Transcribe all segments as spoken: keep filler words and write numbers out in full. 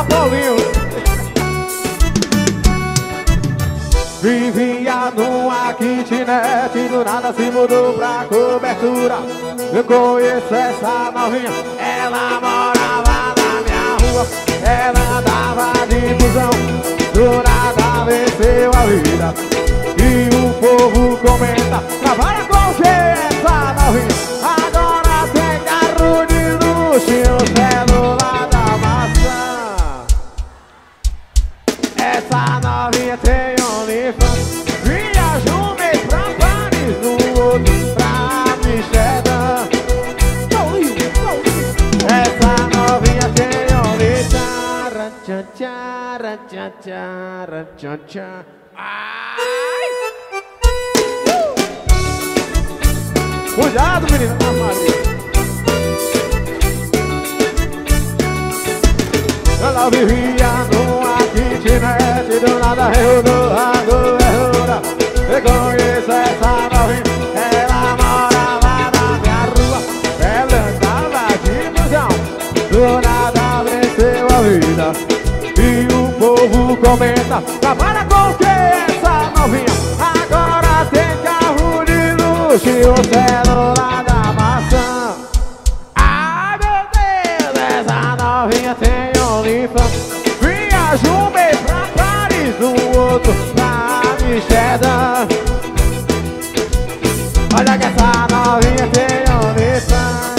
a Paulinho. Vivia numa kitnet, do nada se mudou pra cobertura. Eu conheço essa novinha, ela morava na minha rua. Ela andava de busão, do nada venceu a vida. E o povo comenta, trabalha com que essa novinha? Agora tem carro de luxo e o celular da maçã. Essa novinha tem OnlyFans. Viaja um mês pra Paris, no outro pra Amsterdã. Essa novinha tem OnlyFans. Tchan, tchan, tchan, tchan, tchan, tchan. Ai! Cuidado, menina, na Maria. Ela vivia numa kitnet, do nada reuniu a governora. Eu conheço essa novinha, ela morava na minha rua. Ela andava de busão, do nada venceu a vida. E o povo comenta, trabalha com que essa novinha? Agora tem carro de luxo e o celular da maçã. Ai meu Deus, essa novinha tem OnlyFans. Viaja um mês pra Paris, no outro pra Amsterdã. Olha que essa novinha tem OnlyFans.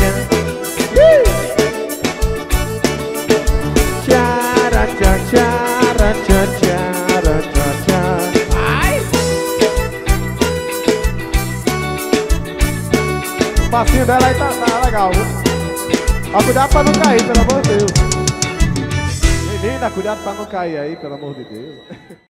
Tchara, tchara, tchara, tchara, tchara, tchara. Ai! O passinho dela aí tá, tá legal, viu? Ó, cuidado pra não cair, pelo amor de Deus. Menina, cuidado pra não cair aí, pelo amor de Deus.